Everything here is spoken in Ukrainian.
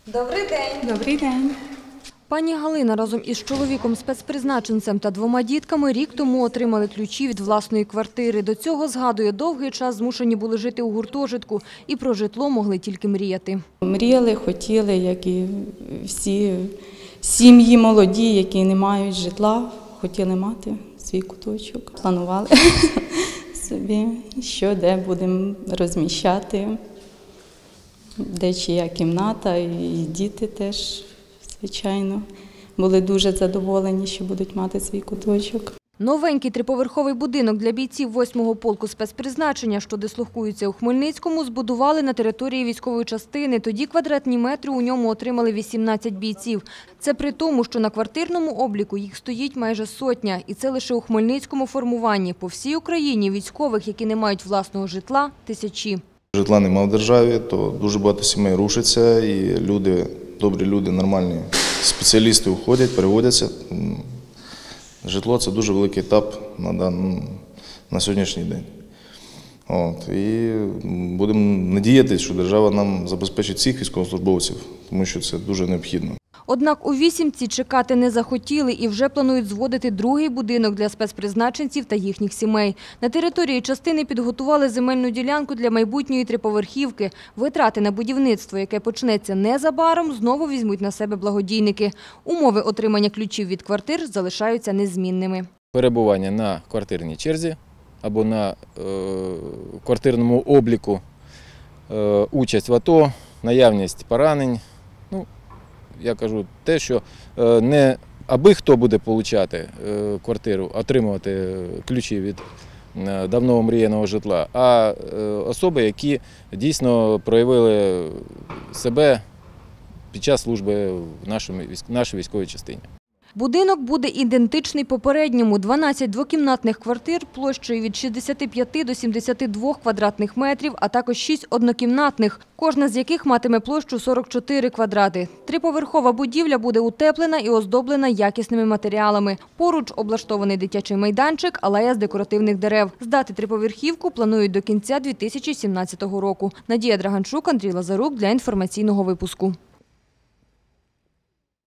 Добрий день. Добрий день. Пані Галина разом із чоловіком-спецпризначенцем та 2 дітками рік тому отримали ключі від власної квартири. До цього, згадує, довгий час змушені були жити у гуртожитку і про житло могли тільки мріяти. Мріяли, хотіли, як і всі сім'ї молоді, які не мають житла, хотіли мати свій куточок. Планували собі, що де будемо розміщати, де чия кімната, і діти теж, звичайно, були дуже задоволені, що будуть мати свій куточок. Новенький триповерховий будинок для бійців 8-го полку спецпризначення, що дислокуються у Хмельницькому, збудували на території військової частини. Тоді квадратні метри у ньому отримали 18 бійців. Це при тому, що на квартирному обліку їх стоїть майже сотня. І це лише у Хмельницькому формуванні. По всій Україні військових, які не мають власного житла, тисячі. Житла немає в державі, то дуже багато сімей рушиться, і люди, добрі люди, нормальні спеціалісти уходять, переводяться. Житло – це дуже великий етап на сьогоднішній день. І будемо надіятися, що держава нам забезпечить всіх військовослужбовців, тому що це дуже необхідно. Однак у Вісімці чекати не захотіли і вже планують зводити другий будинок для спецпризначенців та їхніх сімей. На території частини підготували земельну ділянку для майбутньої триповерхівки. Витрати на будівництво, яке почнеться незабаром, знову візьмуть на себе благодійники. Умови отримання ключів від квартир залишаються незмінними. Перебування на квартирній черзі або на квартирному обліку, участь в АТО, наявність поранень. Я кажу те, що не аби хто буде отримати квартиру, отримувати ключі від давно омріяного житла, а особи, які дійсно проявили себе під час служби в нашій військовій частині. Будинок буде ідентичний попередньому – 12 двокімнатних квартир площею від 65 до 72 квадратних метрів, а також 6 однокімнатних, кожна з яких матиме площу 44 квадрати. Триповерхова будівля буде утеплена і оздоблена якісними матеріалами. Поруч облаштований дитячий майданчик, алея з декоративних дерев. Здати триповерхівку планують до кінця 2017 року. Надія Драганчук, Андрій Лазарук для інформаційного випуску.